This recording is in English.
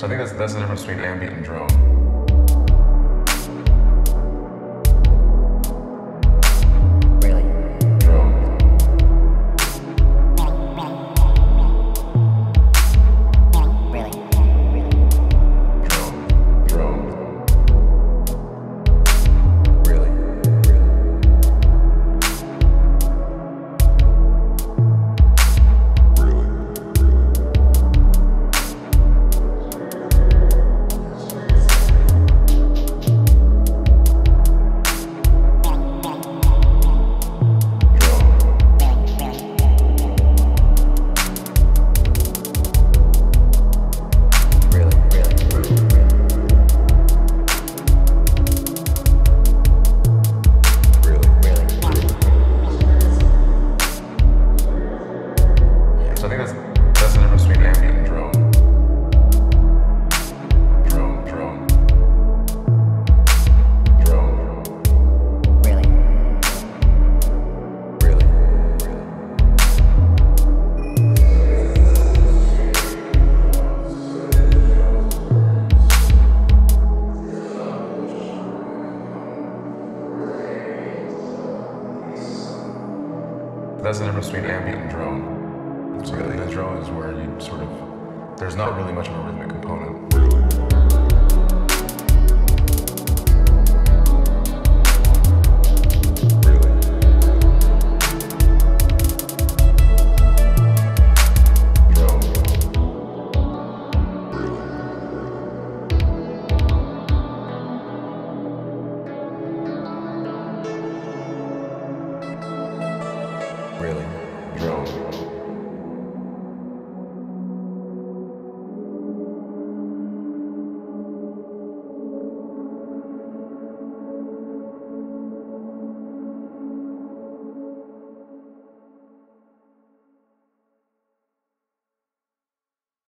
So I think that's the difference between ambient and drone. So I think that's the difference between ambient and drone. Drone. Really? That's the difference between ambient and drone. So the drone is where you sort of, there's not really much of a rhythmic component. Really? Drone.